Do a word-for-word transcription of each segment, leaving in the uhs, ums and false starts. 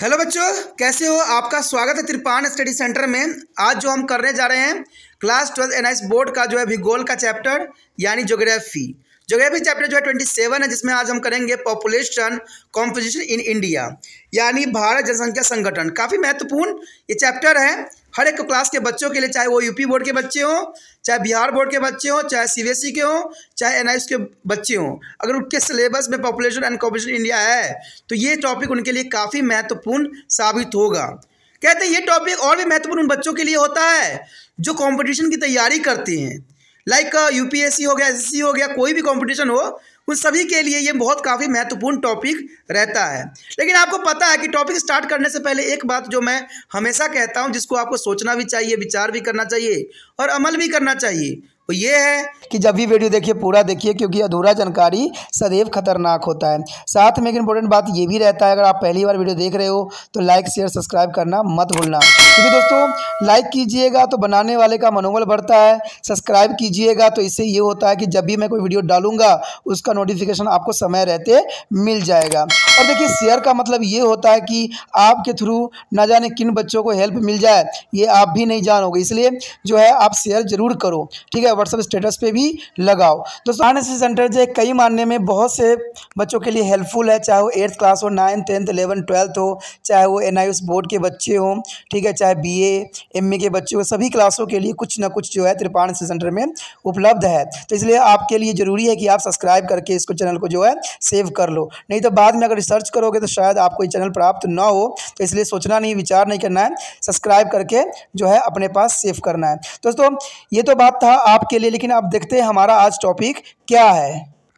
Hello बच्चों, कैसे हो? आपका स्वागत है त्रिपान स्टडी सेंटर में। आज जो हम करने जा रहे हैं class twelfth N I S board का जो है भूगोल का चैप्टर यानी ज्योग्राफी ज्योग्राफी चैप्टर जो है ट्वेंटी सेवन है, जिसमें आज हम करेंगे पॉपुलेशन कॉम्पोजिशन इन इंडिया यानी भारत जनसंख्या संगठन। काफ़ी महत्वपूर्ण ये चैप्टर है हर एक क्लास के बच्चों के लिए, चाहे वो यूपी बोर्ड के बच्चे हों, चाहे बिहार बोर्ड के बच्चे हों, चाहे सीबीएसई के हों, चाहे एनआईएस के बच्चे हों। अगर उनके सिलेबस में पॉपुलेशन एंड कॉम्पोजिशन इंडिया है तो ये टॉपिक उनके लिए काफ़ी महत्वपूर्ण साबित होगा। कहते हैं ये टॉपिक और भी महत्वपूर्ण उन बच्चों के लिए होता है जो कंपटीशन की तैयारी करते हैं, लाइक यूपीएससी हो गया, एसएससी हो गया, कोई भी कंपटीशन हो, उन सभी के लिए ये बहुत काफ़ी महत्वपूर्ण टॉपिक रहता है। लेकिन आपको पता है कि टॉपिक स्टार्ट करने से पहले एक बात जो मैं हमेशा कहता हूँ, जिसको आपको सोचना भी चाहिए, विचार भी करना चाहिए और अमल भी करना चाहिए, वो ये है कि जब भी वीडियो देखिए पूरा देखिए, क्योंकि अधूरा जानकारी सदैव खतरनाक होता है। साथ में एक इंपॉर्टेंट बात ये भी रहता है, अगर आप पहली बार वीडियो देख रहे हो तो लाइक शेयर सब्सक्राइब करना मत भूलना, क्योंकि दोस्तों लाइक कीजिएगा तो बनाने वाले का मनोबल बढ़ता है, सब्सक्राइब कीजिएगा तो इससे ये होता है कि जब भी मैं कोई वीडियो डालूंगा उसका नोटिफिकेशन आपको समय रहते मिल जाएगा। और देखिए शेयर का मतलब ये होता है कि आपके थ्रू ना जाने किन बच्चों को हेल्प मिल जाए, ये आप भी नहीं जानोगे, इसलिए जो है आप शेयर जरूर करो, ठीक है। व्हाट्सएप स्टेटस पे भी लगाओ। दोस्तों एन आई एस सेंटर जो है कई मानने में बहुत से बच्चों के लिए हेल्पफुल है, चाहे वो एट्थ क्लास हो, नाइन्थ टेंथ इलेवन ट्वेल्थ हो, चाहे वो एन आई एस बोर्ड के बच्चे हों, ठीक है, चाहे बी ए एम ए के बच्चे हो, सभी क्लासों के लिए कुछ ना कुछ जो है त्रिपान सेंटर में उपलब्ध है। तो इसलिए आपके लिए ज़रूरी है कि आप सब्सक्राइब करके इसको चैनल को जो है सेव कर लो, नहीं तो बाद में अगर रिसर्च करोगे तो शायद आपको ये चैनल प्राप्त ना हो। तो इसलिए सोचना नहीं, विचार नहीं करना है, सब्सक्राइब करके जो है अपने पास सेव करना है। दोस्तों ये तो बात था आपके लिए, लेकिन आप देखते हैं हमारा आज टॉपिक क्या है।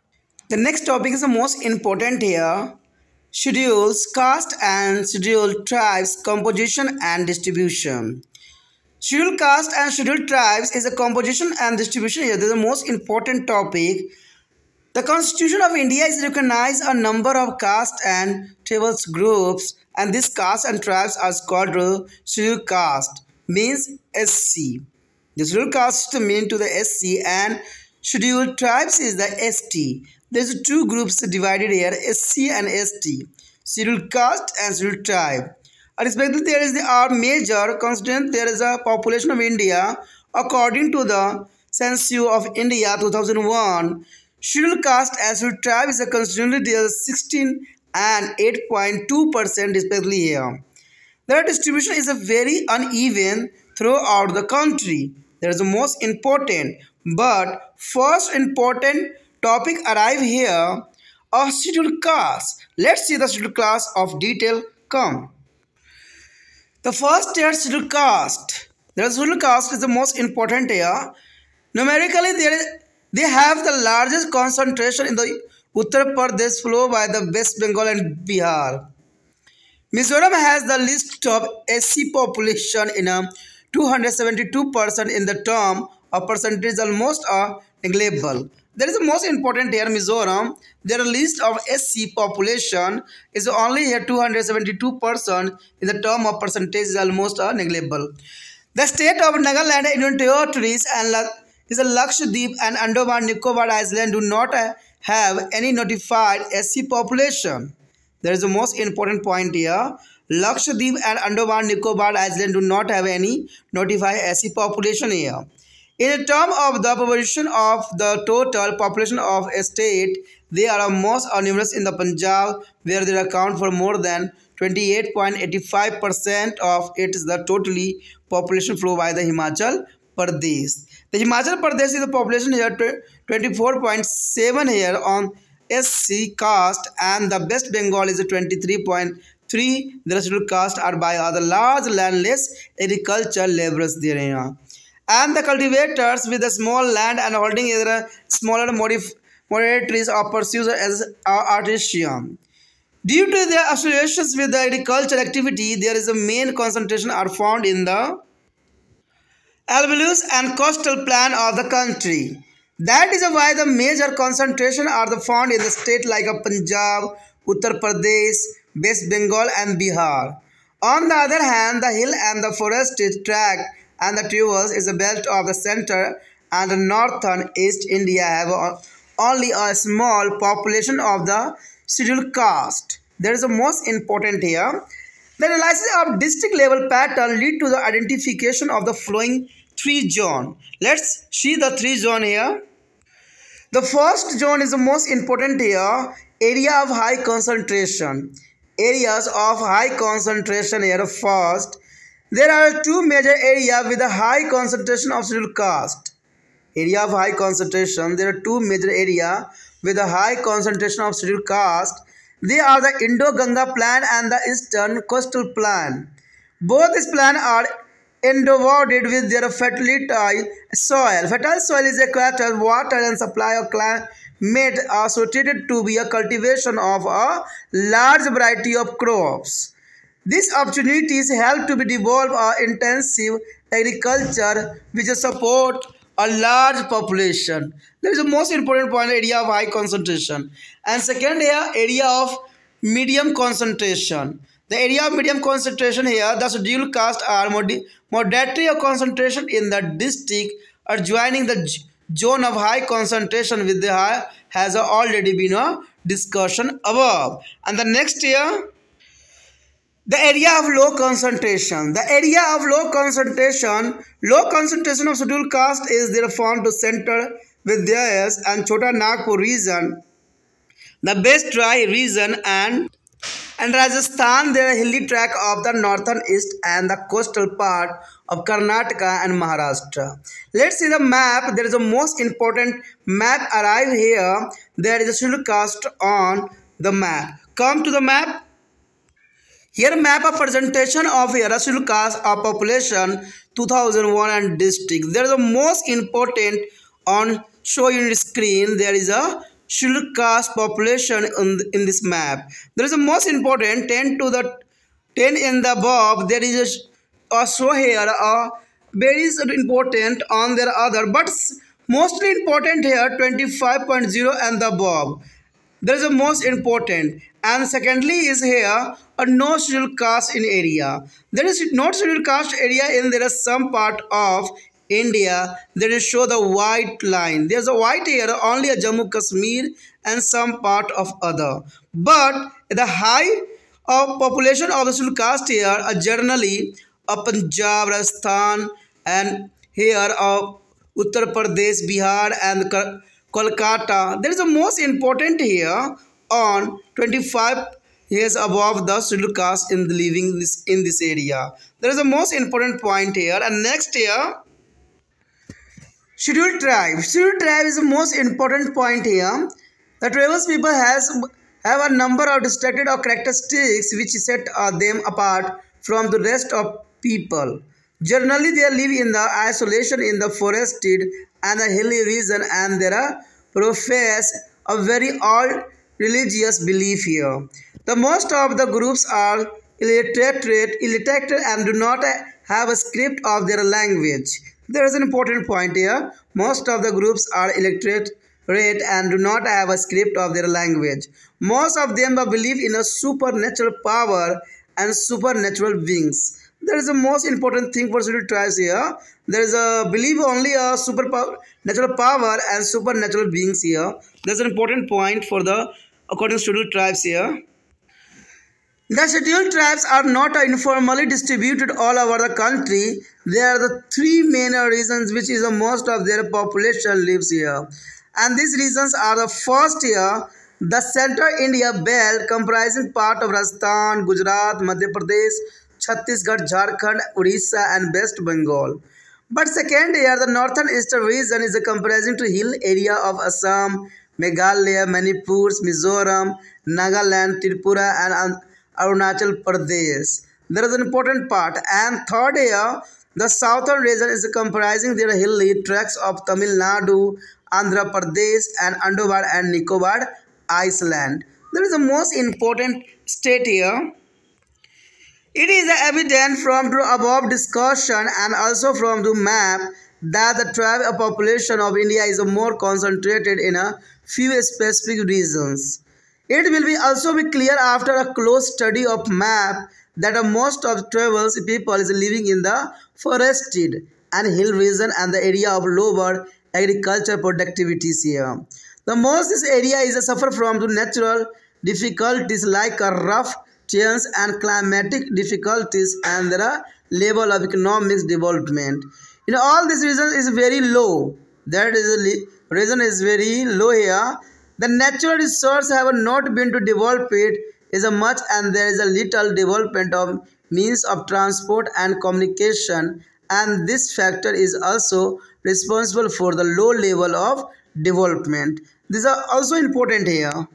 The next topic is the most important here, schedules, caste and schedule tribes, composition and distribution. Scheduled caste and scheduled tribes is a composition and distribution here. This is the most important topic. The Constitution of India is recognized a number of caste and tribal groups, and these castes and tribes are called scheduled caste, means S C. The scheduled caste mean to the S C, and scheduled tribes is the S T. There is two groups divided here, S C and S T, scheduled caste and scheduled tribe. Respectively, there is the our major constituent. There is a population of India according to the Census of India two thousand one. Scheduled caste and scheduled tribe is a constituent. There is sixteen and eight point two percent respectively here. Their distribution is a very uneven throughout the country. That is the most important. But first important topic arrive here, a scheduled caste. Let's see the scheduled caste of detail come. The first tier scheduled caste. The scheduled caste is the most important here. Numerically, there is, they have the largest concentration in the Uttar Pradesh flow by the West Bengal and Bihar. Mizoram has the least of S C population in a two hundred seventy-two percent in the term of percentage almost are negligible. That is the most important here, Mizoram. Their list of S C population is only here two hundred seventy-two percent in the term of percentage is almost are negligible. The state of Nagaland, Indian territories and is a Lakshadweep and Andaman Nicobar Island do not have any notified S C population. There is the most important point here. Lakshadweep and Andaman Nicobar Island do not have any notified S C population here. In terms of the proportion of the total population of a state, they are most numerous in the Punjab, where they account for more than twenty-eight point eight five percent of it is the totally population flow by the Himachal Pradesh. The Himachal Pradesh is the population here twenty-four point seven here on S C caste, and the West Bengal is twenty-three point three. The scheduled caste are by other large landless agricultural laborers there, and the cultivators with a small land and holding either smaller moderate trees or pursues as artisan. Due to their associations with the agricultural activity, there is a main concentration are found in the alluvial and coastal plain of the country. That is why the major concentration are the found in the state like a Punjab, Uttar Pradesh, West Bengal and Bihar. On the other hand, the hill and the forested tract and the tribals is a belt of the center and the northern East India have only a small population of the scheduled caste. There is a most important here. The analysis of district level pattern lead to the identification of the following three zones. Let's see the three zones here. The first zone is the most important here, area of high concentration. Areas of high concentration here first. There are two major areas with a high concentration of scheduled caste. Area of high concentration, there are two major areas with a high concentration of scheduled caste. They are the Indo-Ganga Plain and the Eastern Coastal Plain. Both these plains are endowed with their fertile soil. Fertile soil is a character, water and supply of climate associated to be a cultivation of a large variety of crops. These opportunities help to be develop a intensive agriculture which support a large population. That is the most important point, area of high concentration. And second here, area of medium concentration. The area of medium concentration here, the scheduled caste are moderately of concentration in the district adjoining the zone of high concentration with the high has already been a discussion above. And the next here, the area of low concentration. The area of low concentration, low concentration of scheduled caste is there found to center with theirs and Chota Nagpur region, the best dry region, and and Rajasthan, the hilly track of the northern east and the coastal part of Karnataka and Maharashtra. Let's see the map. There is a most important map arrive here. There is a scheduled caste on the map. Come to the map. Here map of presentation of here scheduled caste of population two thousand one and district. There is a most important on show you in the screen. There is a scheduled caste population in, in this map. There is a most important ten to the ten in the above. There is a, a show here a very important on their other, but mostly important here twenty-five point zero and the above. There is a most important. And secondly is here a no scheduled caste in area. There is no scheduled caste area in there is some part of India. There is show the white line. There is a white here only a Jammu Kashmir and some part of other. But the high of population of the scheduled caste here are generally a Punjab, Rajasthan, and here of Uttar Pradesh, Bihar, and Kolkata. There is a most important here on twenty-five years above the scheduled caste in the living this in this area. There is a most important point here. And next here, scheduled tribe. Scheduled tribe is the most important point here. The tribal people has have a number of distinctive or characteristics which set uh, them apart from the rest of people. Generally, they live in the isolation in the forested and the hilly region, and there are profess a very old religious belief here. The most of the groups are illiterate, illiterate and do not have a script of their language. There is an important point here. Most of the groups are illiterate and do not have a script of their language. Most of them believe in a supernatural power and supernatural beings. There is a most important thing for scheduled tribes here. There is a belief only a supernatural power and supernatural beings here. There is an important point for the according to scheduled tribes here. The scheduled tribes are not informally distributed all over the country. There are the three main reasons which is the most of their population lives here. And these reasons are the first here, the Central India belt comprising part of Rajasthan, Gujarat, Madhya Pradesh, Chhattisgarh, Jharkhand, Odisha and West Bengal. But second here, the northern eastern region is comprising to hill area of Assam, Meghalaya, Manipur, Mizoram, Nagaland, Tripura and Arunachal Pradesh. There is an important part. And third here, the southern region is comprising the hilly tracts of Tamil Nadu, Andhra Pradesh and Andaman and Nicobar Island. There is the most important state here. It is evident from the above discussion and also from the map that the tribal population of India is more concentrated in a few specific regions. It will be also be clear after a close study of map that most of tribal people is living in the forested and hill region and the area of lower agriculture productivities here. The most this area is a suffer from the natural difficulties like a rough change and climatic difficulties, and the level of economic development. In all these reasons is very low. That is the reason is very low here. The natural resources have not been to develop it is a much, and there is a little development of means of transport and communication, and this factor is also responsible for the low level of development. These are also important here.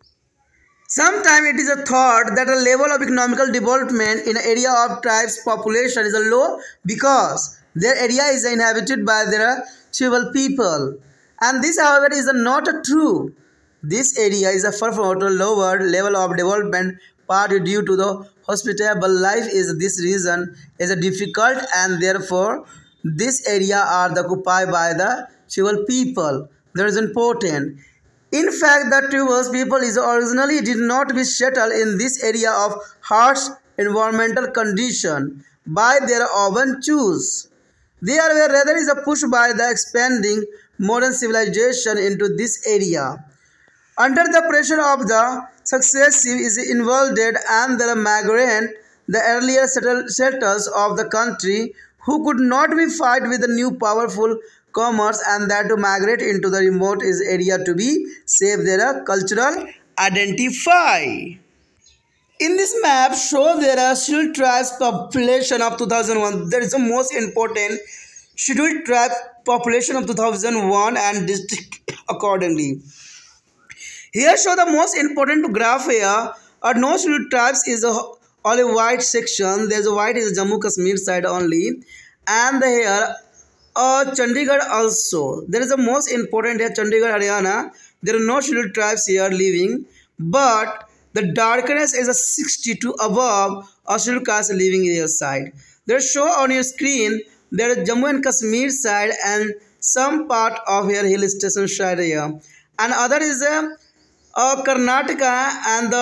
Sometimes it is a thought that the level of economical development in an area of tribes population is a low because their area is inhabited by their tribal people. And this, however, is not true. This area is a far from a lower level of development, partly due to the hospitable life is this reason is a difficult, and therefore this area are the occupied by the tribal people. That is important. In fact, the tribal people is originally did not be settled in this area of harsh environmental condition by their own choice. They are rather is a push by the expanding modern civilization into this area. Under the pressure of the successive is involved and the migrant, the earlier settlers of the country who could not be fight with the new powerful commerce, and that to migrate into the remote is area to be save their cultural identify. In this map show there are scheduled tribes population of two thousand one. That is the most important scheduled tribe population of two thousand one and district accordingly. Here show the most important graph here. Are no scheduled tribes is a only white section. There is a white is Jammu Kashmir side only, and here uh, Chandigarh also. There is the most important here Chandigarh Haryana. There are no scheduled tribes here living, but the darkness is a sixty-two above a scheduled caste living here side. There show on your screen there is Jammu and Kashmir side and some part of your hill station side here, and other is a uh, Karnataka, and the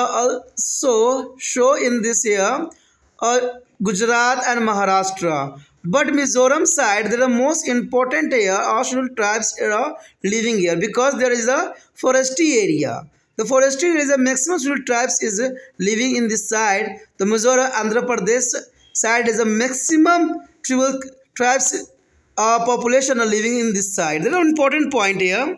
also show in this here uh, Gujarat and Maharashtra. But Mizoram side, there are most important here are scheduled tribes are living here because there is a foresty area. The forestry is a maximum scheduled tribes is living in this side. The Mizoram Andhra Pradesh side is a maximum tribal tribes uh, population are living in this side. There is an important point here.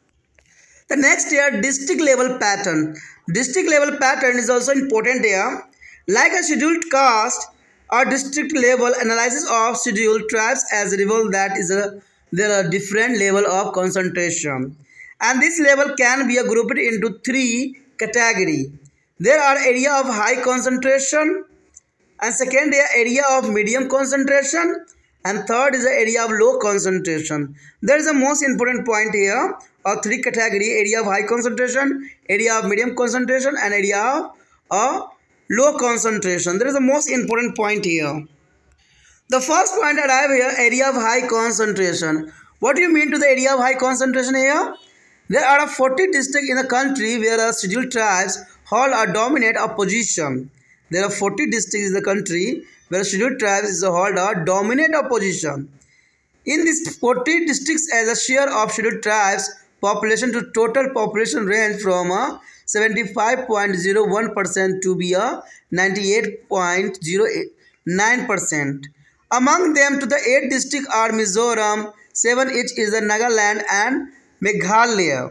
The next here district level pattern. District level pattern is also important here. Like a scheduled caste or district level analysis of scheduled tribes as reveal that is a there are different level of concentration. And this level can be grouped into three categories. There are area of high concentration, and second area of medium concentration, and third is the area of low concentration. There is a most important point here of three category: area of high concentration, area of medium concentration, and area of uh, low concentration. There is a most important point here. The first point arrive here, area of high concentration. What do you mean to the area of high concentration here? There are forty districts in the country where a scheduled tribes hold a dominant a position. There are forty districts in the country where scheduled tribes is hold a dominant a position. In these forty districts, as a share of scheduled tribes population to total population range from a seventy-five point zero one percent to be a ninety-eight point zero nine percent. Among them, to the eight districts are Mizoram, seven each is the Nagaland and Meghalaya,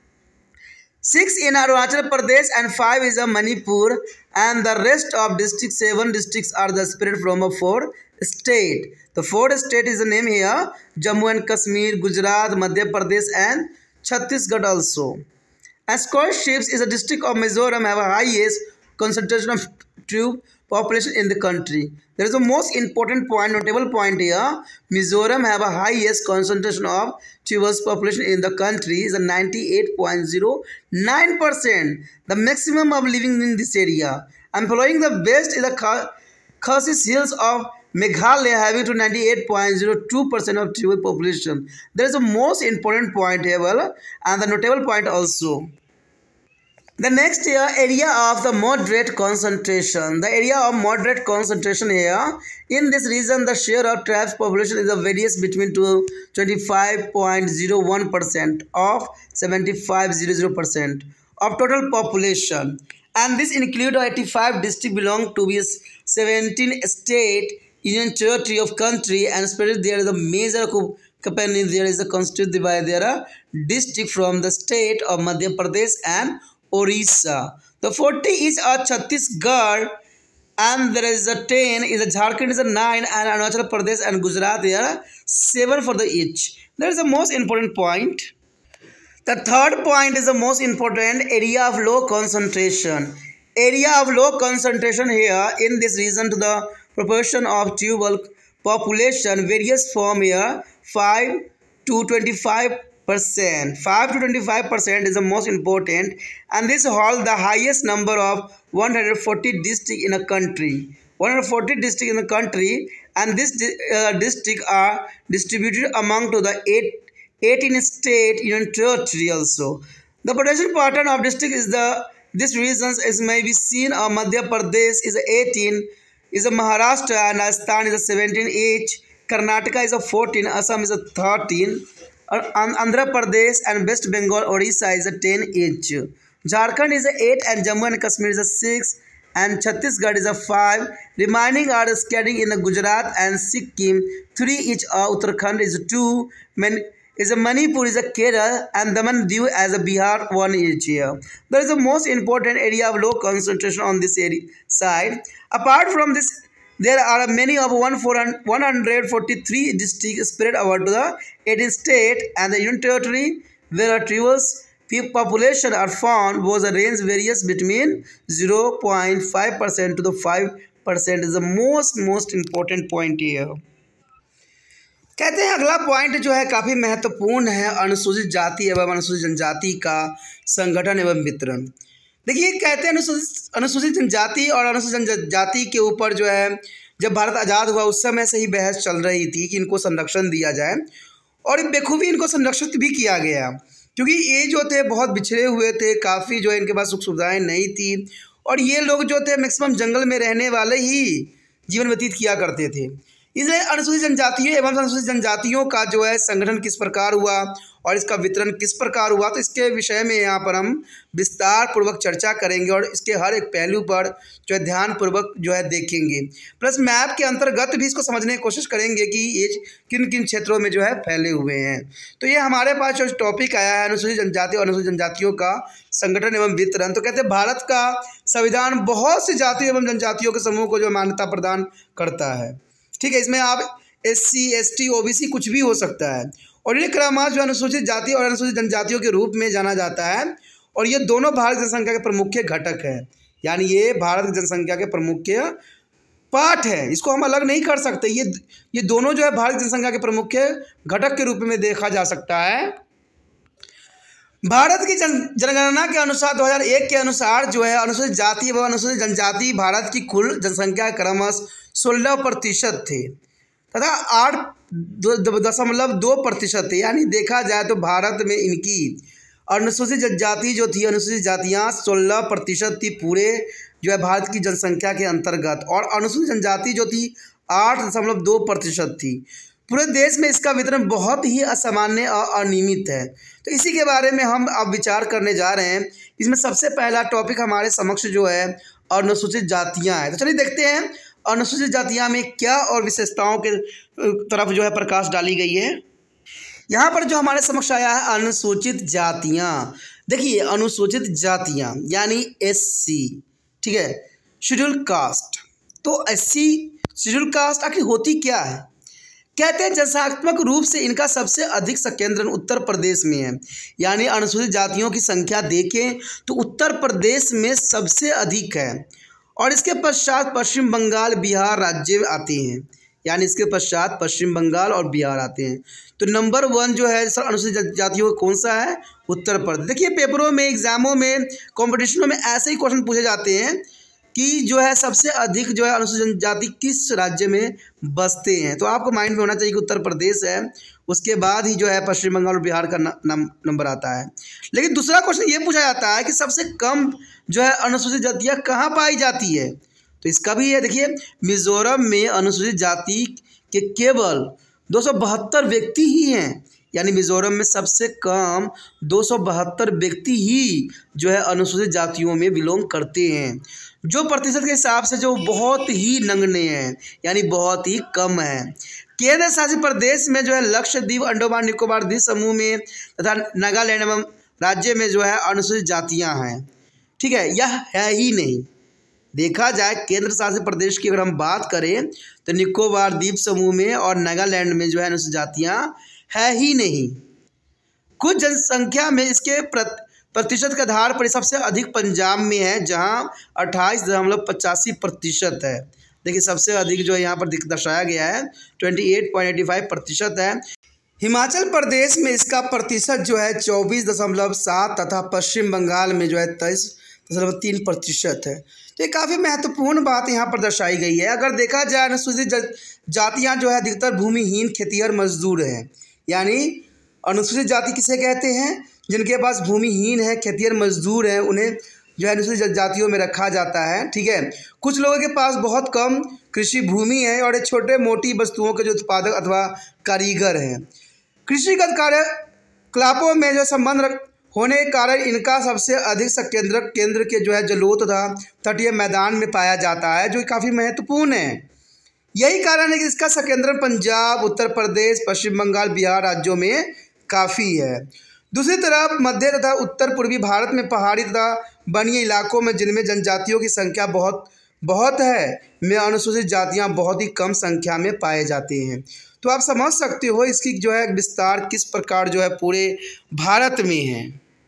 six in Arunachal Pradesh, and five is a Manipur, and the rest of districts, seven districts are the spread from a four state. The fourth state is the name here: Jammu and Kashmir, Gujarat, Madhya Pradesh, and Chhattisgarh also. As scholarships is a district of Mizoram have a highest concentration of true population in the country. There is a most important point, notable point here. Mizoram have a highest concentration of tribal population in the country is a ninety-eight point zero nine percent. The maximum of living in this area. And following the best is the Khasi Hills of Meghalaya having to ninety-eight point zero two percent of tribal population. There is a most important point here, well, and the notable point also. The next here, area of the moderate concentration. The area of moderate concentration here, in this region, the share of tribes population is a various between twenty-five point zero one percent of seventy-five point zero zero percent of total population. and this include eighty-five district belong to be seventeen state union territory of country, and especially there is a major company, there is a constituted by their district from the state of Madhya Pradesh and Orissa. The forty is a Chhattisgarh, and there is a ten is a Jharkhand is a nine, and Arunachal Pradesh and Gujarat there are seven for the each. That is the most important point. The third point is the most important, area of low concentration. Area of low concentration here in this region to the proportion of tribal population varies from here five to twenty-five percent. five to twenty-five percent is the most important, and this holds the highest number of one hundred forty districts in a country. one hundred forty districts in the country, and this uh, district are distributed among to the eight eighteen state union territory also. The population pattern of district is the this regions is may be seen. Uh, Madhya Pradesh is eighteen, is a Maharashtra and Rajasthan is a seventeen each. Karnataka is a fourteen, Assam is a thirteen, uh, Andhra Pradesh and West Bengal Orissa is a ten each. Jharkhand is a eight and Jammu and Kashmir is a six, and Chhattisgarh is a five. Remaining are scattered in the Gujarat and Sikkim three each. Uh, Uttarakhand is a two. Men is a Manipur is a Kerala, and Daman Diu as a Bihar one each year. There is a most important area of low concentration on this area side. Apart from this, there are many of one hundred forty-three districts spread over to the eighteen state and the union territory where tribals population are found was a range varies between zero point five percent to the five percent is the most most important point here. कहते हैं अगला point जो है काफ़ी महत्वपूर्ण है, अनुसूचित जाति एवं अनुसूचित जनजाति का संगठन एवं वितरण। देखिए कहते हैं अनुसूचित अनुसूचित जनजाति और अनुसूचित जनजाति के ऊपर जो है जब भारत आज़ाद हुआ उस समय से ही बहस चल रही थी कि इनको संरक्षण दिया जाए, और बेखूबी इनको संरक्षित भी किया गया, क्योंकि ये जो थे बहुत बिछड़े हुए थे, काफ़ी जो है इनके पास सुख सुविधाएँ नहीं थी, और ये लोग जो थे मैक्सिमम जंगल में रहने वाले ही जीवन व्यतीत किया करते थे। इसलिए अनुसूचित जनजातियों एवं अनुसूचित जनजातियों का जो है संगठन किस प्रकार हुआ और इसका वितरण किस प्रकार हुआ, तो इसके विषय में यहाँ पर हम विस्तार पूर्वक चर्चा करेंगे और इसके हर एक पहलू पर जो है ध्यान पूर्वक जो है देखेंगे। प्लस मैप के अंतर्गत भी इसको समझने की कोशिश करेंगे कि ये किन किन क्षेत्रों में जो है फैले हुए हैं। तो ये हमारे पास जो टॉपिक आया है अनुसूचित जनजाति और अनुसूचित जनजातियों का संगठन एवं वितरण। तो कहते हैं भारत का संविधान बहुत सी जातियों एवं जनजातियों के समूह को जो मान्यता प्रदान करता है। ठीक है, इसमें आप S C S T O B C कुछ भी हो सकता है, और ये क्रमशः जो अनुसूचित जाति और अनुसूचित जनजातियों के रूप में जाना जाता है, और ये दोनों भारत की जनसंख्या के प्रमुख घटक है, यानी ये भारत की जनसंख्या के प्रमुख पार्ट है, इसको हम अलग नहीं कर सकते। ये ये दोनों जो है भारत की जनसंख्या के प्रमुख घटक के रूप में देखा जा सकता है। भारत की जन जनगणना के अनुसार दो हज़ार एक के अनुसार जो है अनुसूचित जाति व अनुसूचित जनजाति भारत की कुल जनसंख्या क्रमशः सोलह प्रतिशत थे तथा आठ दशमलव दो प्रतिशत थे, यानी देखा जाए तो भारत में इनकी अनुसूचित जनजाति जो थी अनुसूचित जातियाँ सोलह प्रतिशत थी पूरे जो है भारत की जनसंख्या के अंतर्गत, और अनुसूचित जनजाति जो थी आठ दशमलव दो प्रतिशत थी। पूरे देश में इसका वितरण बहुत ही असामान्य और अनियमित है। तो इसी के बारे में हम अब विचार करने जा रहे हैं। इसमें सबसे पहला टॉपिक हमारे समक्ष जो है अनुसूचित जातियां हैं। तो चलिए देखते हैं अनुसूचित जातियां में क्या और विशेषताओं के तरफ जो है प्रकाश डाली गई है। यहाँ पर जो हमारे समक्ष आया है अनुसूचित जातियाँ। देखिए अनुसूचित जातियाँ यानी एस सी, ठीक है, शेड्यूल कास्ट। तो एस सी शेड्यूल कास्ट आखिर होती क्या है? कहते हैं जनसंख्यात्मक रूप से इनका सबसे अधिक संकेंद्रण उत्तर प्रदेश में है, यानी अनुसूचित जातियों की संख्या देखें तो उत्तर प्रदेश में सबसे अधिक है, और इसके पश्चात पश्चिम बंगाल बिहार राज्य आते हैं, यानी इसके पश्चात पश्चिम बंगाल और बिहार आते हैं। तो नंबर वन जो है सर अनुसूचित जातियों का कौन सा है? उत्तर प्रदेश। देखिए पेपरों में एग्जामों में कॉम्पिटिशनों में ऐसे ही क्वेश्चन पूछे जाते हैं कि जो है सबसे अधिक जो है अनुसूचित जनजाति किस राज्य में बसते हैं, तो आपको माइंड में होना चाहिए कि उत्तर प्रदेश है, उसके बाद ही जो है पश्चिम बंगाल और बिहार का नंबर आता है। लेकिन दूसरा क्वेश्चन ये पूछा जाता है कि सबसे कम जो है अनुसूचित जातियाँ कहाँ पाई जाती है, तो इसका भी है। देखिए मिजोरम में अनुसूचित जाति के केवल दो सौ बहत्तर व्यक्ति ही हैं, यानी मिजोरम में सबसे कम दो सौ बहत्तर व्यक्ति ही जो है अनुसूचित जातियों में बिलोंग करते हैं, जो प्रतिशत के हिसाब से जो बहुत ही नगण्य है, यानी बहुत ही कम है। केंद्र शासित प्रदेश में जो है लक्षद्वीप, अंडमान निकोबार द्वीप समूह में तथा नागालैंड एवं राज्य में जो है अनुसूचित जातियां हैं। ठीक है, यह है ही नहीं। देखा जाए केंद्र शासित प्रदेश की अगर हम बात करें तो निकोबार द्वीप समूह में और नागालैंड में जो है अनुसूचित जातियां है ही नहीं। कुछ जनसंख्या में इसके प्रतिशत के आधार पर सबसे अधिक पंजाब में है, जहां अट्ठाईस दशमलव पचासी प्रतिशत है। देखिए सबसे अधिक जो है यहाँ पर दर्शाया गया है अट्ठाईस पॉइंट पचासी प्रतिशत है। हिमाचल प्रदेश में इसका प्रतिशत जो है चौबीस दशमलव सात तथा पश्चिम बंगाल में जो है तेईस दशमलव तीन प्रतिशत है। तो ये काफ़ी महत्वपूर्ण बात यहाँ पर दर्शाई गई है। अगर देखा जाए अनुसूचित जातियाँ जो है अधिकतर भूमिहीन खेतिहर मजदूर हैं, यानी अनुसूचित जाति किसे कहते हैं? जिनके पास भूमिहीन है, खेतिहर मजदूर हैं, उन्हें जो है अनुसूचित जातियों में रखा जाता है। ठीक है, कुछ लोगों के पास बहुत कम कृषि भूमि है और ये छोटे मोटी वस्तुओं के जो उत्पादक अथवा कारीगर हैं। कृषिगत कार्यकलापों में जो संबंध होने के कारण इनका सबसे अधिक संकेंद्रक केंद्र के जो है जलोढ़ तथा तटीय मैदान में पाया जाता है, जो काफ़ी महत्वपूर्ण है। यही कारण है कि इसका संकेंद्रण पंजाब, उत्तर प्रदेश, पश्चिम बंगाल, बिहार राज्यों में काफ़ी है। दूसरी तरफ मध्य तथा उत्तर पूर्वी भारत में पहाड़ी तथा वनीय इलाकों में जिनमें जनजातियों की संख्या बहुत बहुत है, में अनुसूचित जातियां बहुत ही कम संख्या में पाए जाते हैं। तो आप समझ सकते हो इसकी जो है विस्तार किस प्रकार जो है पूरे भारत में है।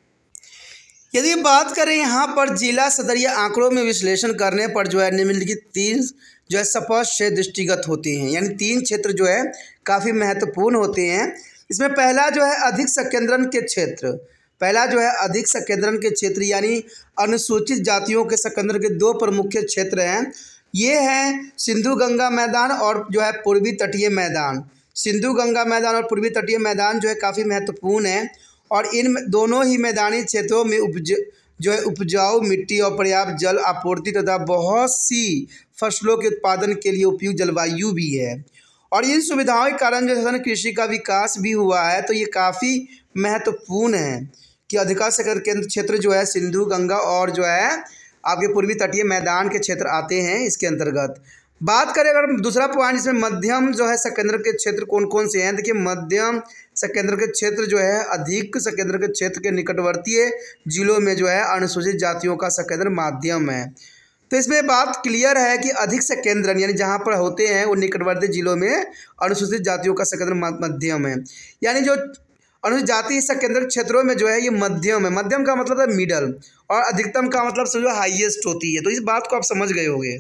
यदि बात करें यहाँ पर जिला स्तरीय आंकड़ों में विश्लेषण करने पर जो है निम्नलिखित तीन जो है स्पष्ट क्षेत्र दृष्टिगत होते हैं, यानी तीन क्षेत्र जो है काफ़ी महत्वपूर्ण होते हैं। इसमें पहला जो है अधिक संकेंद्रण के क्षेत्र पहला जो है अधिक संकेंद्रण के क्षेत्र यानी अनुसूचित जातियों के संकेंद्रण के दो प्रमुख क्षेत्र हैं। ये हैं सिंधु गंगा मैदान और जो है पूर्वी तटीय मैदान। सिंधु गंगा मैदान और पूर्वी तटीय मैदान जो है काफ़ी महत्वपूर्ण है और इन दोनों ही मैदानी क्षेत्रों में उपज जो है उपजाऊ मिट्टी और पर्याप्त जल आपूर्ति तथा बहुत सी फसलों के उत्पादन के लिए उपयुक्त जलवायु भी है। और इन सुविधाओं के कारण जो है कृषि का विकास भी हुआ है। तो ये काफ़ी महत्वपूर्ण है कि अधिकांश केंद्र क्षेत्र जो है सिंधु गंगा और जो है आपके पूर्वी तटीय मैदान के क्षेत्र आते हैं इसके अंतर्गत। बात करें अगर दूसरा पॉइंट, इसमें मध्यम जो है संकेंद्र के क्षेत्र कौन कौन से हैं? देखिए मध्यम संकेंद्र के क्षेत्र जो है अधिक संकेंद्र के क्षेत्र के निकटवर्तीय जिलों में जो है अनुसूचित जातियों का संकेंद्र माध्यम है। तो इसमें बात क्लियर है कि अधिक संकेंद्रण यानी जहाँ पर होते हैं उन निकटवर्ती जिलों में अनुसूचित जातियों का संकेंद्र मध्यम है, यानी जो अनुसूचित जाति संकेंद्रक क्षेत्रों में जो है ये मध्यम है। मध्यम का मतलब है मिडल और अधिकतम का मतलब समझो हाईएस्ट होती है। तो इस बात को आप समझ गए होंगे।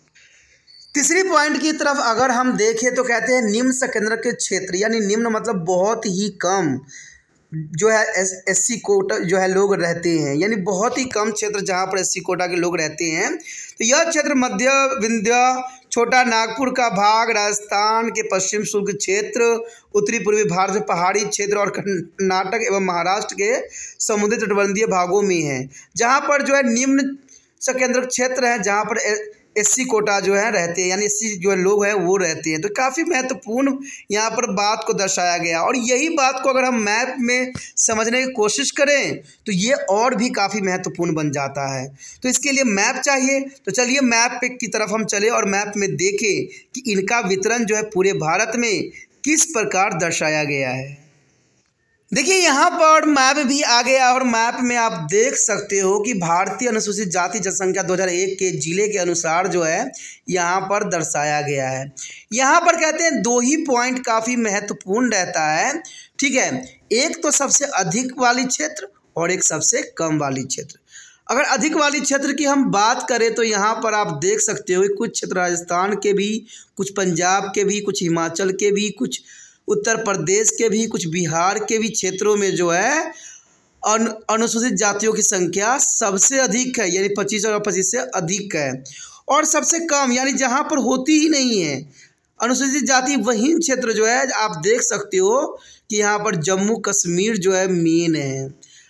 तीसरी पॉइंट की तरफ अगर हम देखें तो कहते हैं निम्न संकेंद्रक के क्षेत्र, यानी निम्न मतलब बहुत ही कम जो है एस एस सी कोटा जो है लोग रहते हैं, यानी बहुत ही कम क्षेत्र जहाँ पर एस सी कोटा के लोग रहते हैं। तो यह क्षेत्र मध्य विंध्य, छोटा नागपुर का भाग, राजस्थान के पश्चिम शुल्क क्षेत्र, उत्तरी पूर्वी भारत में पहाड़ी क्षेत्र और कर्नाटक एवं महाराष्ट्र के समुद्री तटबंधीय भागों में है, जहाँ पर जो है निम्न संकेंद्रक क्षेत्र है जहाँ पर एससी कोटा जो है रहते हैं, यानी एससी जो है लोग हैं वो रहते हैं। तो काफ़ी महत्वपूर्ण यहाँ पर बात को दर्शाया गया और यही बात को अगर हम मैप में समझने की कोशिश करें तो ये और भी काफ़ी महत्वपूर्ण बन जाता है। तो इसके लिए मैप चाहिए। तो चलिए मैप की तरफ हम चले और मैप में देखें कि इनका वितरण जो है पूरे भारत में किस प्रकार दर्शाया गया है। देखिए यहाँ पर मैप भी आ गया और मैप में आप देख सकते हो कि भारतीय अनुसूचित जाति जनसंख्या दो हज़ार एक के जिले के अनुसार जो है यहाँ पर दर्शाया गया है। यहाँ पर कहते हैं दो ही पॉइंट काफ़ी महत्वपूर्ण रहता है। ठीक है, एक तो सबसे अधिक वाली क्षेत्र और एक सबसे कम वाली क्षेत्र। अगर अधिक वाली क्षेत्र की हम बात करें तो यहाँ पर आप देख सकते हो कुछ क्षेत्र राजस्थान के भी, कुछ पंजाब के भी, कुछ हिमाचल के भी, कुछ उत्तर प्रदेश के भी, कुछ बिहार के भी क्षेत्रों में जो है अनुसूचित जातियों की संख्या सबसे अधिक है, यानी पच्चीस और पच्चीस से अधिक है। और सबसे कम यानी जहाँ पर होती ही नहीं है अनुसूचित जाति वही क्षेत्र जो है आप देख सकते हो कि यहाँ पर जम्मू कश्मीर जो है मेन है।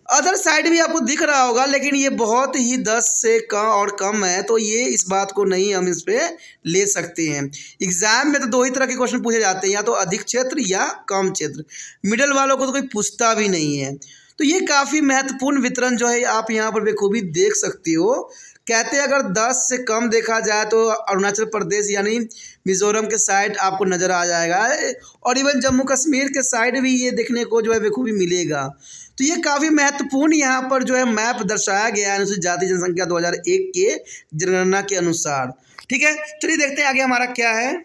अदर साइड भी आपको दिख रहा होगा, लेकिन ये बहुत ही दस से कम और कम है, तो ये इस बात को नहीं हम इस पे ले सकते हैं। एग्जाम में तो दो ही तरह के क्वेश्चन पूछे जाते हैं, या तो अधिक क्षेत्र या कम क्षेत्र। मिडल वालों को तो कोई पूछता भी नहीं है। तो ये काफ़ी महत्वपूर्ण वितरण जो है आप यहाँ पर बेखूबी देख सकते हो। कहते हैं अगर दस से कम देखा जाए तो अरुणाचल प्रदेश यानी मिजोरम के साइड आपको नज़र आ जाएगा, और इवन जम्मू कश्मीर के साइड भी ये देखने को जो है बेखूबी मिलेगा। तो ये काफ़ी महत्वपूर्ण यहाँ पर जो है मैप दर्शाया गया है अनुसूचित जाति जनसंख्या दो हज़ार एक के जनगणना के अनुसार। ठीक है, चलिए देखते हैं आगे हमारा क्या है।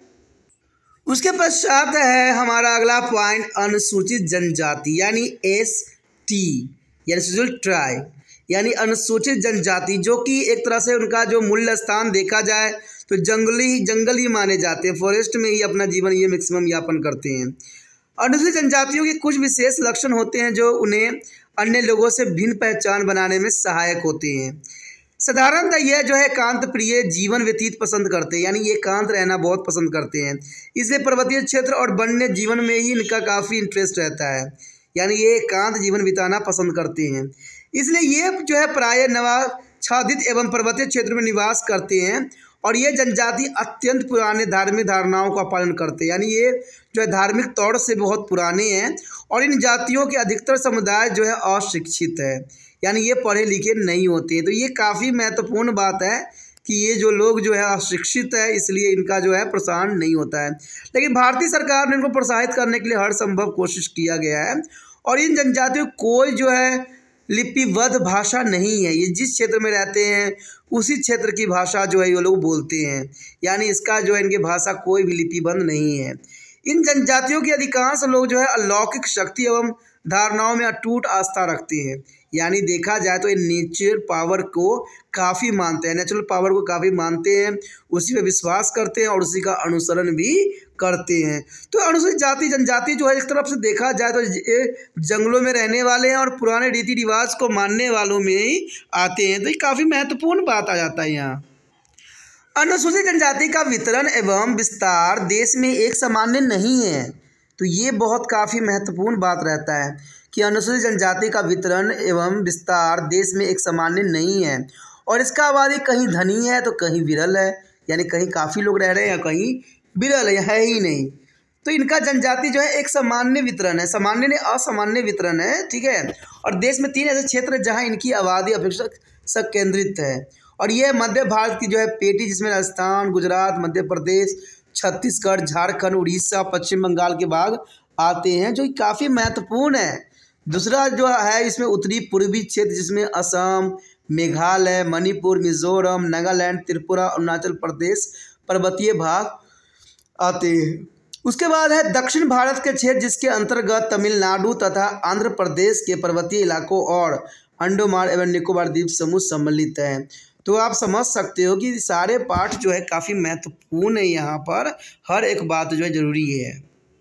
उसके पश्चात है हमारा अगला पॉइंट अनुसूचित जनजाति यानी एस टी यानी शेड्यूल्ड ट्राइब यानी अनुसूचित जनजाति, जो कि एक तरह से उनका जो मूल स्थान देखा जाए तो जंगली जंगल ही माने जाते हैं, फॉरेस्ट में ही अपना जीवन ये मैक्सिमम यापन करते हैं। अनुसूचित जनजातियों के कुछ विशेष लक्षण होते हैं जो उन्हें अन्य लोगों से भिन्न पहचान बनाने में सहायक होते हैं। साधारणतः यह जो है एकांत प्रिय जीवन व्यतीत पसंद करते हैं, यानी ये एकांत रहना बहुत पसंद करते हैं। इसलिए पर्वतीय क्षेत्र और वन्य जीवन में ही इनका काफ़ी इंटरेस्ट रहता है, यानी ये एकांत जीवन बिताना पसंद करते हैं। इसलिए ये जो है प्रायः नवाच्छादित एवं पर्वतीय क्षेत्र में निवास करते हैं, और ये जनजाति अत्यंत पुराने धार्मिक धारणाओं का पालन करते हैं, यानी ये जो है धार्मिक तौर से बहुत पुराने हैं। और इन जातियों के अधिकतर समुदाय जो है अशिक्षित है, यानी ये पढ़े लिखे नहीं होते हैं। तो ये काफ़ी महत्वपूर्ण बात है कि ये जो लोग जो है अशिक्षित है, इसलिए इनका जो है प्रोत्साहन नहीं होता है। लेकिन भारतीय सरकार ने इनको प्रोत्साहित करने के लिए हर संभव कोशिश किया गया है। और इन जनजातियों कोई जो है लिपिबद्ध भाषा नहीं है, ये जिस क्षेत्र में रहते हैं उसी क्षेत्र की भाषा जो है ये लोग बोलते हैं, यानी इसका जो है इनकी भाषा कोई भी लिपिबद्ध नहीं है। इन जनजातियों के अधिकांश लोग जो है अलौकिक शक्ति एवं धारणाओं में अटूट आस्था रखते हैं, यानी देखा जाए तो ये नेचर पावर को काफ़ी मानते हैं, नेचुरल पावर को काफ़ी मानते हैं, उसी पे विश्वास करते हैं और उसी का अनुसरण भी करते हैं। तो अनुसूचित जाति जनजाति जो है एक तरफ से देखा जाए तो ये जंगलों में रहने वाले हैं और पुराने रीति रिवाज को मानने वालों में ही आते हैं। तो ये काफ़ी महत्वपूर्ण बात आ जाता है यहाँ। अनुसूचित जनजाति का वितरण एवं विस्तार देश में एक सामान्य नहीं है, तो ये बहुत काफ़ी महत्वपूर्ण बात रहता है कि अनुसूचित जनजाति का वितरण एवं विस्तार देश में एक सामान्य नहीं है, और इसका आबादी कहीं धनी है तो कहीं विरल है, यानी कहीं काफ़ी लोग रह रहे हैं या कहीं विरल है, है ही नहीं। तो इनका जनजाति जो है एक सामान्य वितरण है, सामान्य ने असामान्य वितरण है। ठीक है, और देश में तीन ऐसे क्षेत्र हैं जहाँ इनकी आबादी अपेक्षा केंद्रित है, और ये मध्य भारत की जो है पेटी, जिसमें राजस्थान, गुजरात, मध्य प्रदेश, छत्तीसगढ़, झारखंड, उड़ीसा, पश्चिम बंगाल के भाग आते हैं, जो काफ़ी महत्वपूर्ण है। दूसरा जो है इसमें उत्तरी पूर्वी क्षेत्र, जिसमें असम, मेघालय, मणिपुर, मिजोरम, नागालैंड, त्रिपुरा, अरुणाचल प्रदेश पर्वतीय भाग आते हैं। उसके बाद है दक्षिण भारत के क्षेत्र, जिसके अंतर्गत तमिलनाडु तथा आंध्र प्रदेश के पर्वतीय इलाकों और अंडमान एवं निकोबार द्वीप समूह सम्मिलित हैं। तो आप समझ सकते हो कि सारे पार्ट जो है काफ़ी महत्वपूर्ण है, यहाँ पर हर एक बात जो है जरूरी है।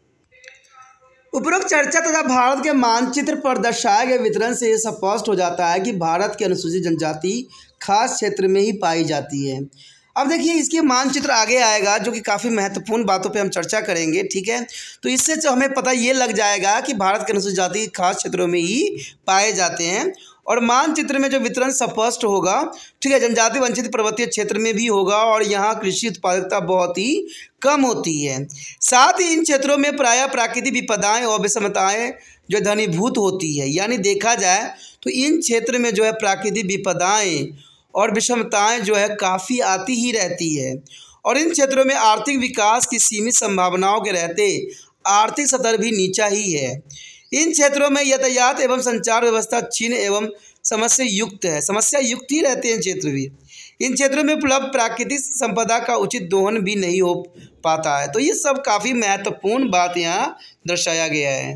उपरोक्त चर्चा तथा भारत के मानचित्र पर दर्शाए गए वितरण से स्पष्ट हो जाता है कि भारत की अनुसूचित जनजाति खास क्षेत्र में ही पाई जाती है। अब देखिए इसके मानचित्र आगे आएगा, जो कि काफ़ी महत्वपूर्ण बातों पे हम चर्चा करेंगे। ठीक है, तो इससे जो हमें पता ये लग जाएगा कि भारत के अनुसूचित जाति खास क्षेत्रों में ही पाए जाते हैं, और मानचित्र में जो वितरण स्पष्ट होगा, ठीक है, जनजाति वंचित पर्वतीय क्षेत्र में भी होगा, और यहाँ कृषि उत्पादकता बहुत ही कम होती है। साथ ही इन क्षेत्रों में प्रायः प्राकृतिक विपदाएं और विषमताएं जो घनीभूत होती है, यानी देखा जाए तो इन क्षेत्र में जो है प्राकृतिक विपदाएं और विषमताएं जो है काफ़ी आती ही रहती है, और इन क्षेत्रों में आर्थिक विकास की सीमित संभावनाओं के रहते आर्थिक स्तर भी नीचा ही है। इन क्षेत्रों में यातायात एवं संचार व्यवस्था क्षीण एवं समस्या युक्त है, समस्या युक्त ही रहते हैं क्षेत्र भी। इन क्षेत्रों में उपलब्ध प्राकृतिक संपदा का उचित दोहन भी नहीं हो पाता है। तो ये सब काफ़ी महत्वपूर्ण बात यहाँ दर्शाया गया है।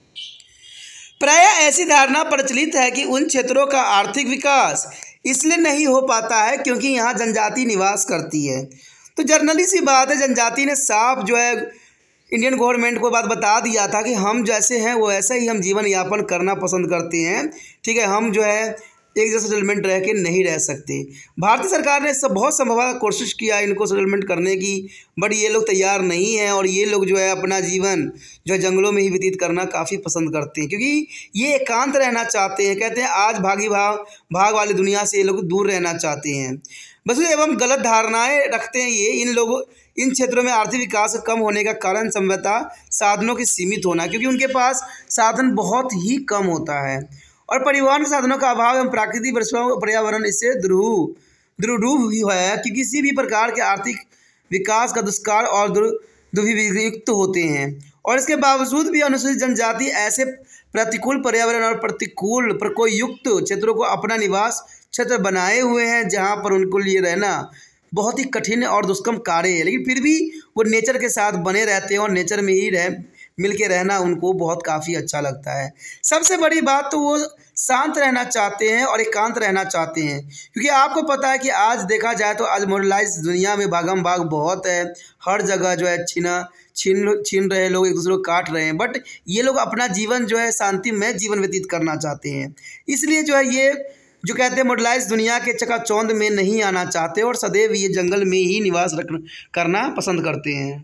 प्रायः ऐसी धारणा प्रचलित है कि उन क्षेत्रों का आर्थिक विकास इसलिए नहीं हो पाता है क्योंकि यहाँ जनजाति निवास करती है। तो जर्नली सी बात है, जनजाति ने साफ जो है इंडियन गवर्नमेंट को बात बता दिया था कि हम जैसे हैं वो ऐसा ही हम जीवन यापन करना पसंद करते हैं। ठीक है, हम जो है एक जैसा सेटलमेंट रह के नहीं रह सकते। भारतीय सरकार ने सब बहुत संभव कोशिश किया इनको सेटलमेंट करने की, बट ये लोग तैयार नहीं हैं और ये लोग जो है अपना जीवन जो है जंगलों में ही व्यतीत करना काफ़ी पसंद करते हैं, क्योंकि ये एकांत रहना चाहते हैं। कहते हैं आज भागी भाग भाग वाली दुनिया से ये लोग दूर रहना चाहते हैं। बस एवं गलत धारणाएं रखते हैं ये इन लोगों इन क्षेत्रों में आर्थिक विकास कम होने का कारण संभवतः साधनों की सीमित होना, क्योंकि उनके पास साधन बहुत ही कम होता है और परिवहन के साधनों का अभाव एवं प्राकृतिक वस्तुओं पर्यावरण इससे द्रुव द्रुरूप ही है कि किसी भी प्रकार के आर्थिक विकास का दुष्कार और दुर्भियुक्त होते हैं। और इसके बावजूद भी अनुसूचित जनजाति ऐसे प्रतिकूल पर्यावरण और प्रतिकूल प्रकोपयुक्त क्षेत्रों को अपना निवास क्षेत्र बनाए हुए हैं जहाँ पर उनको लिए रहना बहुत ही कठिन और दुष्कर्म कार्य है, लेकिन फिर भी वो नेचर के साथ बने रहते हैं और नेचर में ही रह मिल के रहना उनको बहुत काफ़ी अच्छा लगता है। सबसे बड़ी बात तो वो शांत रहना चाहते हैं और एकांत रहना चाहते हैं, क्योंकि आपको पता है कि आज देखा जाए तो आज मॉडर्नाइज दुनिया में भागम भाग बहुत है, हर जगह जो है छीना छीन छीन रहे लोग, एक दूसरे को काट रहे हैं, बट ये लोग अपना जीवन जो है शांतिमय जीवन व्यतीत करना चाहते हैं। इसलिए जो है ये जो कहते हैं मॉडर्नाइज दुनिया के चकाचौंध में नहीं आना चाहते और सदैव ये जंगल में ही निवास रख करना पसंद करते हैं।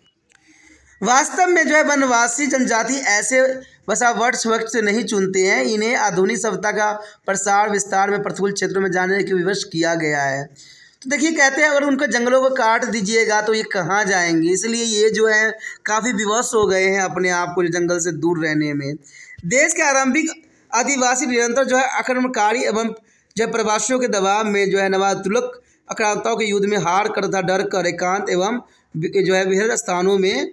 वास्तव में जो है वनवासी जनजाति ऐसे बसावट वक्त से नहीं चुनते हैं, इन्हें आधुनिक सभ्यता का प्रसार विस्तार में प्रतिकूल क्षेत्रों में जाने के विवश किया गया है। तो देखिए कहते हैं अगर उनको जंगलों को काट दीजिएगा तो ये कहाँ जाएंगे, इसलिए ये जो है काफ़ी विवश हो गए हैं अपने आप को जंगल से दूर रहने में। देश के आरंभिक आदिवासी निरंतर जो है आक्रमणकारी एवं जो है प्रवासियों के दबाव में जो है नवातुलक आक्रांताओं के युद्ध में हार कर तथा डर कर एकांत एवं जो है विभिन्न स्थानों में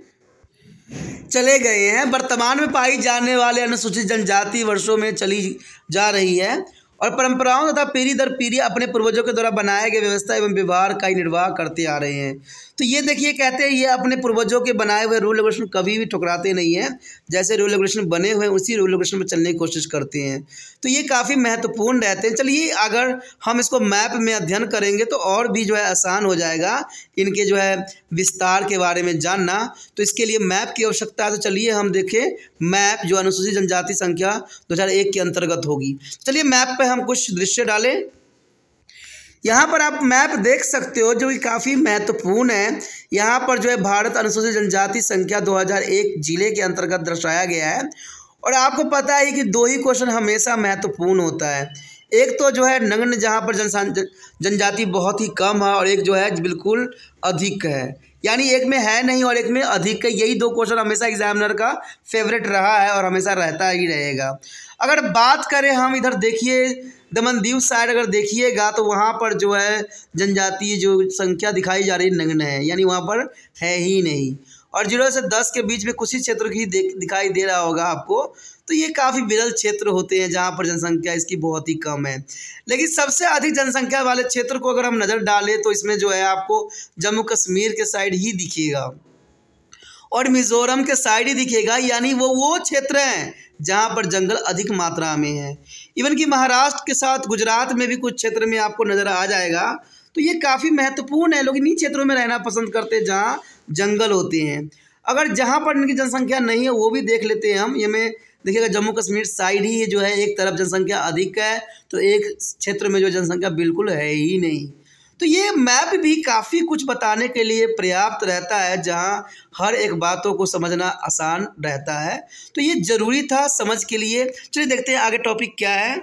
चले गए हैं। वर्तमान में पाई जाने वाले अनुसूचित जनजाति वर्षों में चली जा रही है और परंपराओं तथा पीढ़ी दर पीढ़ी अपने पूर्वजों के द्वारा बनाए गए व्यवस्था एवं व्यवहार का ही निर्वाह करते आ रहे हैं। तो ये देखिए कहते हैं ये अपने पूर्वजों के बनाए हुए रूल रेगुलेशन कभी भी ठुकराते नहीं हैं, जैसे रूल रेगुलेशन बने हुए हैं उसी रूल रेगुलेशन पर चलने की कोशिश करते हैं। तो ये काफ़ी महत्वपूर्ण रहते हैं। चलिए अगर हम इसको मैप में अध्ययन करेंगे तो और भी जो है आसान हो जाएगा इनके जो है विस्तार के बारे में जानना। तो इसके लिए मैप की आवश्यकता है। तो चलिए हम देखें मैप जो अनुसूचित जनजाति संख्या दो हज़ार एक के अंतर्गत होगी। चलिए मैप पे हम कुछ दृश्य डालें। यहाँ पर आप मैप देख सकते हो जो कि काफ़ी महत्वपूर्ण है। यहाँ पर जो है भारत अनुसूचित जनजाति संख्या दो हज़ार एक जिले के अंतर्गत दर्शाया गया है। और आपको पता है कि दो ही क्वेश्चन हमेशा महत्वपूर्ण होता है, एक तो जो है नग्न जहाँ पर जन जनजाति बहुत ही कम है और एक जो है बिल्कुल अधिक है, यानी एक में है नहीं और एक में अधिक है। यही दो क्वेश्चन हमेशा एग्जामिनर का फेवरेट रहा है और हमेशा रहता ही रहेगा। अगर बात करें हम इधर देखिए दमन दीव साइड अगर देखिएगा तो वहाँ पर जो है जनजातीय जो संख्या दिखाई जा रही नग्न है, यानी वहाँ पर है ही नहीं। और जीरो से दस के बीच में कुछ ही क्षेत्र की दिखाई दे रहा होगा आपको। तो ये काफ़ी विरल क्षेत्र होते हैं जहाँ पर जनसंख्या इसकी बहुत ही कम है। लेकिन सबसे अधिक जनसंख्या वाले क्षेत्र को अगर हम नज़र डालें तो इसमें जो है आपको जम्मू कश्मीर के साइड ही दिखेगा और मिज़ोरम के साइड ही दिखेगा, यानी वो वो क्षेत्र हैं जहाँ पर जंगल अधिक मात्रा में है। इवन कि महाराष्ट्र के साथ गुजरात में भी कुछ क्षेत्र में आपको नज़र आ जाएगा। तो ये काफ़ी महत्वपूर्ण है, लोग इन्हीं क्षेत्रों में रहना पसंद करते हैं जहाँ जंगल होते हैं। अगर जहाँ पर इनकी जनसंख्या नहीं है वो भी देख लेते हैं हम। ये में देखिएगा जम्मू कश्मीर साइड ही जो है एक तरफ जनसंख्या अधिक है तो एक क्षेत्र में जो जनसंख्या बिल्कुल है ही नहीं। तो ये मैप भी काफ़ी कुछ बताने के लिए पर्याप्त रहता है, जहाँ हर एक बातों को समझना आसान रहता है। तो ये ज़रूरी था समझ के लिए। चलिए देखते हैं आगे टॉपिक क्या है।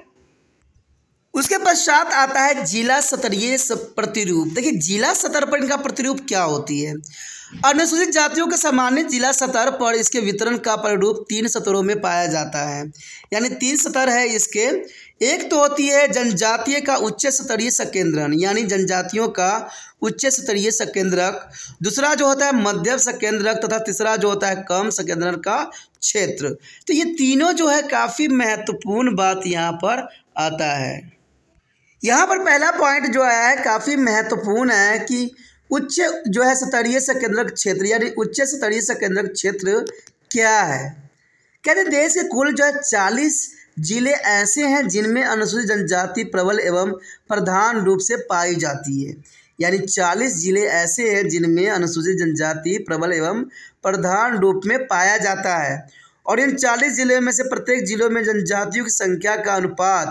उसके पश्चात आता है जिला स्तरीय प्रतिरूप। देखिए जिला स्तर पर इनका प्रतिरूप क्या होती है। अनुसूचित जातियों के सामान्य जिला स्तर पर इसके वितरण का प्रतिरूप तीन स्तरों में पाया जाता है, यानी तीन स्तर है इसके। एक तो होती है जनजातीय का उच्च स्तरीय संकेंद्रण, यानी जनजातियों का उच्च स्तरीय संकेंद्रक। दूसरा जो होता है मध्यम संकेंद्रक तथा तीसरा जो होता है कम संकेंद्रक का क्षेत्र। तो ये तीनों जो है काफ़ी महत्वपूर्ण बात यहाँ पर आता है। यहाँ पर पहला पॉइंट जो आया है काफ़ी महत्वपूर्ण है कि उच्च जो है स्तरीय संकेंद्रक क्षेत्र, यानी उच्च स्तरीय संकेंद्रक क्षेत्र क्या है। कहते देश के कुल जो है चालीस जिले ऐसे हैं जिनमें अनुसूचित जनजाति प्रबल एवं प्रधान रूप से पाई जाती है, यानी चालीस जिले ऐसे हैं जिनमें अनुसूचित जनजाति प्रबल एवं प्रधान रूप में पाया जाता है। और इन चालीस जिलों में से प्रत्येक जिलों में जनजातियों की संख्या का अनुपात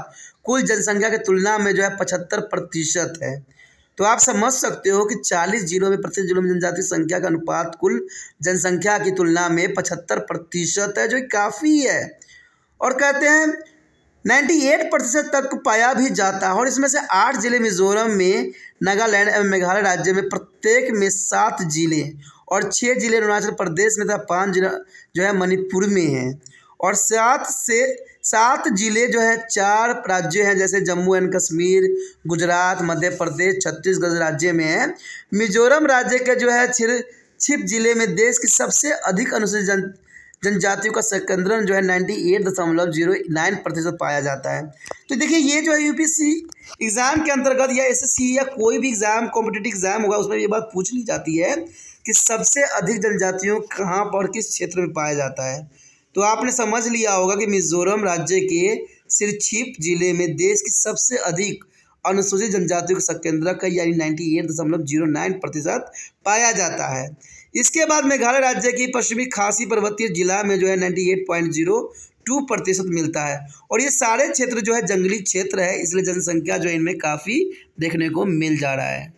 कुल जनसंख्या की तुलना में जो है पचहत्तर प्रतिशत है। तो आप समझ सकते हो कि चालीस जिलों में प्रत्येक जिलों में जनजाति संख्या का अनुपात कुल जनसंख्या की तुलना में पचहत्तर प्रतिशत है, जो काफ़ी है। और कहते हैं अट्ठानवे प्रतिशत तक पाया भी जाता है। और इसमें से आठ जिले मिजोरम में, नागालैंड एवं मेघालय राज्य में प्रत्येक में सात जिले, और छः जिले अरुणाचल प्रदेश में तथा पाँच जिला जो है मणिपुर में हैं। और सात से सात जिले जो है चार राज्य हैं, जैसे जम्मू एंड कश्मीर, गुजरात, मध्य प्रदेश, छत्तीसगढ़ राज्य में है। मिजोरम राज्य के जो है छिप जिले में देश की सबसे अधिक अनुसूचित जन जनजातियों का संकेंद्रण जो है अट्ठानवे दशमलव जीरो नाइन प्रतिशत पाया जाता है। तो देखिए ये जो है यूपीएससी एग्ज़ाम के अंतर्गत या एसएससी या कोई भी एग्ज़ाम कॉम्पिटिटिव एग्ज़ाम होगा उसमें ये बात पूछ ली जाती है कि सबसे अधिक जनजातियों कहाँ पर किस क्षेत्र में पाया जाता है। तो आपने समझ लिया होगा कि मिजोरम राज्य के सिरछिप जिले में देश की सबसे अधिक अनुसूचित जनजातियों का संकेंद्रक का यानी अट्ठानवे दशमलव जीरो नाइन प्रतिशत पाया जाता है। इसके बाद मेघालय राज्य की पश्चिमी खासी पर्वतीय जिला में जो है अट्ठानवे पॉइंट जीरो टू प्रतिशत मिलता है। और ये सारे क्षेत्र जो है जंगली क्षेत्र है, इसलिए जनसंख्या जो है इनमें काफ़ी देखने को मिल जा रहा है।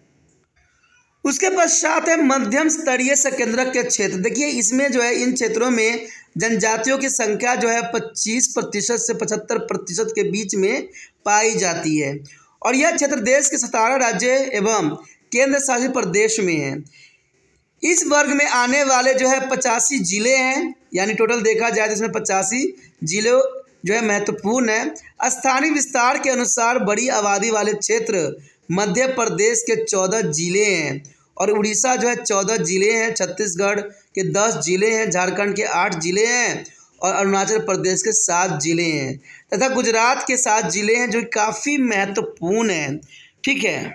उसके पश्चात है मध्यम स्तरीय संकेंद्रक के क्षेत्र। देखिए इसमें जो है इन क्षेत्रों में जनजातियों की संख्या जो है पच्चीस प्रतिशत से पचहत्तर प्रतिशत के बीच में पाई जाती है। और यह क्षेत्र देश के सतारह राज्य एवं केंद्र शासित प्रदेश में है। इस वर्ग में आने वाले जो है पचासी जिले हैं, यानी टोटल देखा जाए तो इसमें पचासी जिले जो है महत्वपूर्ण है। स्थानीय विस्तार के अनुसार बड़ी आबादी वाले क्षेत्र मध्य प्रदेश के चौदह जिले हैं, और उड़ीसा जो है चौदह जिले हैं, छत्तीसगढ़ के दस जिले हैं, झारखंड के आठ जिले हैं, और अरुणाचल प्रदेश के सात जिले हैं, तथा गुजरात के सात जिले हैं, जो काफ़ी महत्वपूर्ण हैं। ठीक है,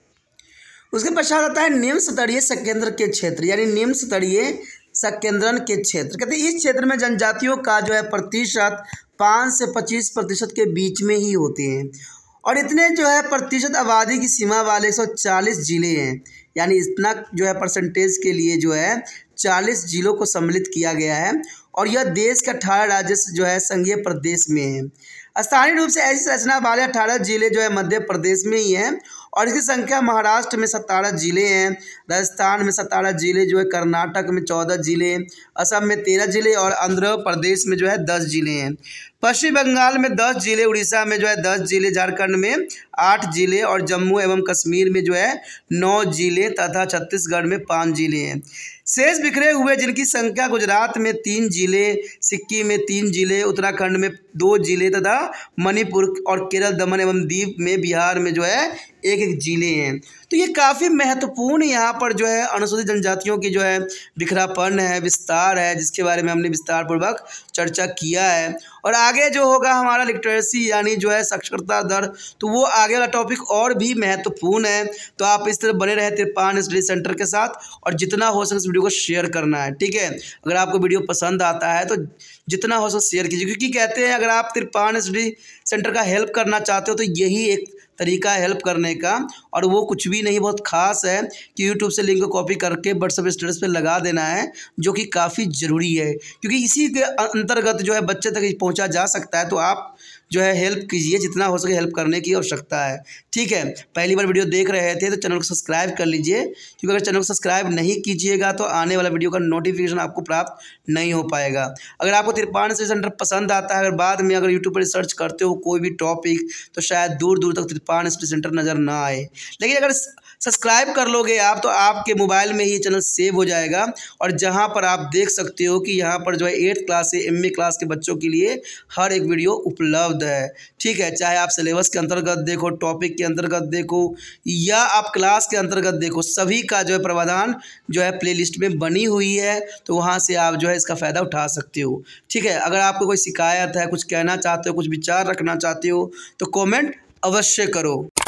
उसके पश्चात आता है निम्न स्तरीय संकेंद्र के क्षेत्र, यानी निम्न स्तरीय संकेंद्रण के क्षेत्र। कहते हैं इस क्षेत्र में जनजातियों का जो है प्रतिशत पाँच से पच्चीस प्रतिशत के बीच में ही होते हैं, और इतने जो है प्रतिशत आबादी की सीमा वाले एक सौ चालीस जिले हैं, यानी इतना जो है परसेंटेज के लिए जो है चालीस जिलों को सम्मिलित किया गया है। और यह देश के अठारह राज्य जो है संघीय प्रदेश में है। स्थानीय रूप से ऐसी रचना वाले अठारह जिले जो है मध्य प्रदेश में ही हैं, और इसकी संख्या महाराष्ट्र में सत्तारह जिले हैं, राजस्थान में सत्तारह जिले जो है, कर्नाटक में चौदह जिले, असम में तेरह जिले, और आंध्र प्रदेश में जो है दस जिले हैं। पश्चिम बंगाल में दस जिले, उड़ीसा में जो है दस जिले, झारखंड में आठ जिले, और जम्मू एवं कश्मीर में जो है नौ जिले, तथा छत्तीसगढ़ में पाँच जिले हैं। शेष बिखरे हुए जिनकी संख्या गुजरात में तीन जिले, सिक्किम में तीन जिले, उत्तराखंड में दो जिले, तथा मणिपुर और केरल, दमन एवं दीव में, बिहार में जो है एक एक जिले हैं। तो ये काफ़ी महत्वपूर्ण यहाँ पर जो है अनुसूचित जनजातियों की जो है बिखरापन है, विस्तार है, जिसके बारे में हमने विस्तार पूर्वक चर्चा किया है। और आगे जो होगा हमारा लिटरेसी यानी जो है साक्षरता दर, तो वो आगे वाला टॉपिक और भी महत्वपूर्ण है। तो आप इस तरह बने रहे तिरपान स्टडी सेंटर के साथ, और जितना हो सके इस वीडियो को शेयर करना है। ठीक है, अगर आपको वीडियो पसंद आता है तो जितना हो सके शेयर कीजिए, क्योंकि कहते हैं अगर आप तिरपान स्टडी सेंटर का हेल्प करना चाहते हो तो यही एक तरीका है हेल्प करने का। और वो कुछ भी नहीं, बहुत खास है कि यूट्यूब से लिंक को कॉपी करके व्हाट्सएप स्टेटस पे लगा देना है, जो कि काफ़ी ज़रूरी है, क्योंकि इसी के अंतर्गत जो है बच्चे तक पहुंचा जा सकता है। तो आप जो है हेल्प कीजिए, जितना हो सके हेल्प करने की आवश्यकता है। ठीक है, पहली बार वीडियो देख रहे थे तो चैनल को सब्सक्राइब कर लीजिए, क्योंकि अगर चैनल को सब्सक्राइब नहीं कीजिएगा तो आने वाला वीडियो का नोटिफिकेशन आपको प्राप्त नहीं हो पाएगा। अगर आपको तिरपान स्टडी सेंटर पसंद आता है, अगर बाद में अगर यूट्यूब पर सर्च करते हो कोई भी टॉपिक, तो शायद दूर दूर तक तिरपान स्टडी सेंटर नज़र ना आए, लेकिन अगर सब्सक्राइब कर लोगे आप तो आपके मोबाइल में ही चैनल सेव हो जाएगा, और जहां पर आप देख सकते हो कि यहां पर जो है एट्थ क्लास से एम ए क्लास के बच्चों के लिए हर एक वीडियो उपलब्ध है। ठीक है, चाहे आप सिलेबस के अंतर्गत देखो, टॉपिक के अंतर्गत देखो, या आप क्लास के अंतर्गत देखो, सभी का जो है प्रावधान जो है प्लेलिस्ट में बनी हुई है। तो वहाँ से आप जो है इसका फ़ायदा उठा सकते हो। ठीक है, अगर आपको कोई शिकायत है, कुछ कहना चाहते हो, कुछ विचार रखना चाहते हो, तो कॉमेंट अवश्य करो।